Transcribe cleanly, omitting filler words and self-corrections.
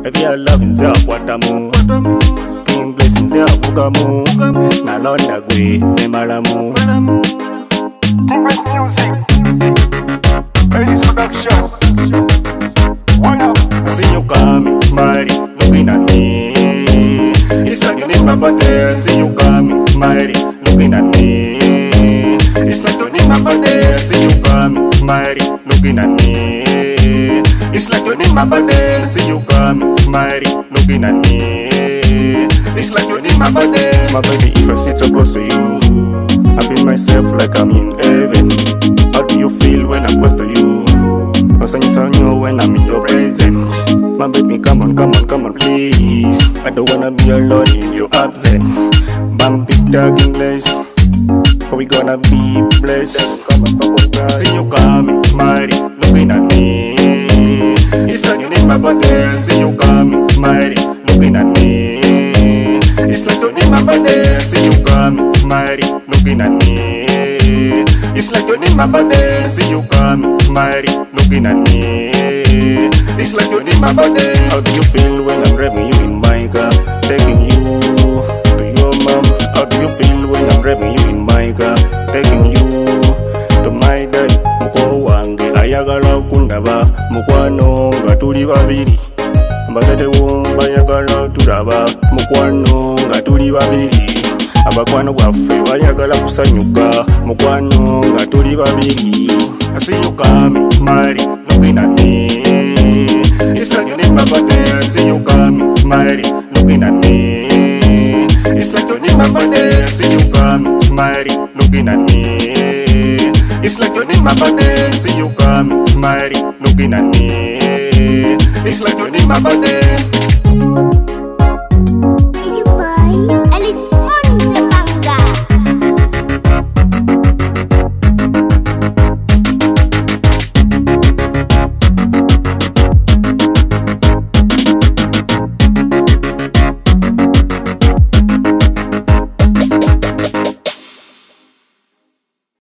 If you're loving Zia Watamu, King blessings Zia Vugamu, Nalonda Gwe, Nemalamu. Compress music, ladies production. I see you coming, smiling, looking at me. It's like you need my body. I see you coming, smiling, looking at me. It's like you need my body. I see you coming, smiling, looking at me. It's like you need my body. I see you coming, smiling, looking at me. It's like you need my body. My baby, if I sit so close to you, I feel myself like I'm in heaven. How do you feel when I'm close to you? When I'm in your presence. My baby, come on, please. I don't wanna be alone in your absence. Bang big dog English, but we gonna be blessed. See you coming, smiling, looking at me. It's like you need my body. See you coming, smiling, looking at me. It's like you need my body. See you coming, smiling, looking at me. It's like you need my body. See you coming, smiling, looking at me. It's like you need my body. How do you feel when I'm grabbing you in my car, taking you to your mom? How do you feel when I'm grabbing you in my car, taking you to my dad? Muko wange ayagala kundaba, mukwano nga tuli babiri. Mbazade wumba ayagala turaba, mukwano nga tuli babiri. Abakwano bwaffe bayagala kusanyuka, mukwano nga tuli babiri. I see you coming, smiling, looking at me. It's like you need my body. I see you coming, smiling, looking at me. It's like you need my body. I see you coming, smiling, looking at me. It's like you need my body. I see you coming, smiling, looking at me. It's like you need my body.